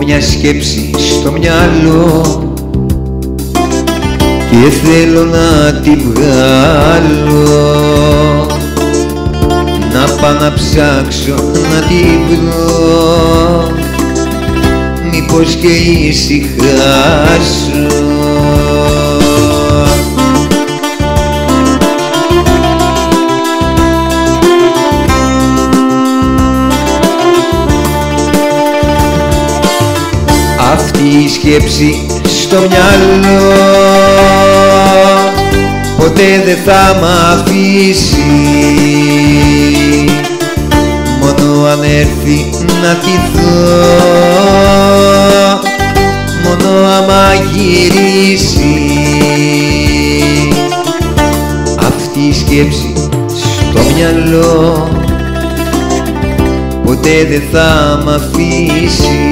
μια σκέψη στο μυαλό και θέλω να τη βγάλω, να πάω να ψάξω να τη βρω, μήπως και ησυχάσω. Αυτή η σκέψη στο μυαλό ποτέ δεν θα μ' αφήσει, μόνο αν έρθει να τη δω, μόνο άμα γυρίσει. Αυτή η σκέψη στο μυαλό ποτέ δεν θα μ' αφήσει,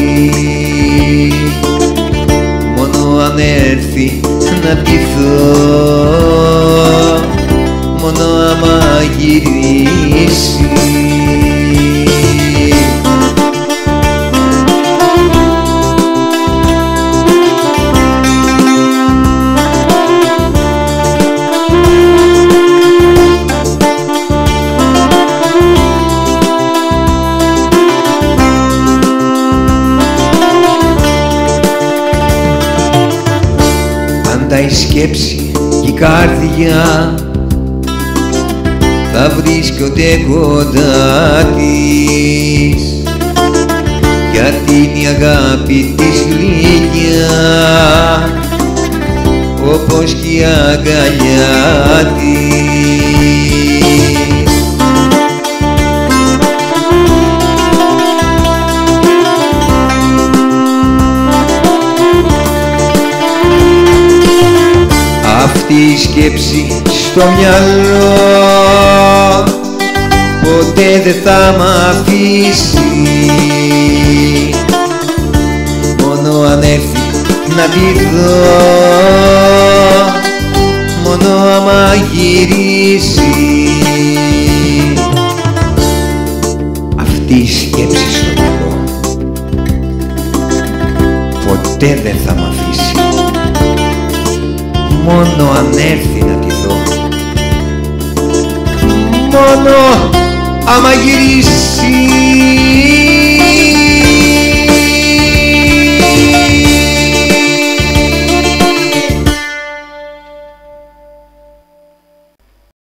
μόνο αν έρθει να τη δω, μόνο άμα γυρίσει. Πάντα η σκέψη και η καρδιά θα βρίσκονται κοντά της, γιατί είναι η αγάπη της γλυκιά, όπως και η αγκαλιά της. Αυτή η σκέψη στο μυαλό ποτέ δεν θα μ' αφήσει, μόνο αν έρθει να τη δω, μόνο άμα γυρίσει. Αυτή η σκέψη στο μυαλό ποτέ δεν θα μ' αφήσει, μόνο αν έρθει να τη δω, μόνο άμα γυρίσει.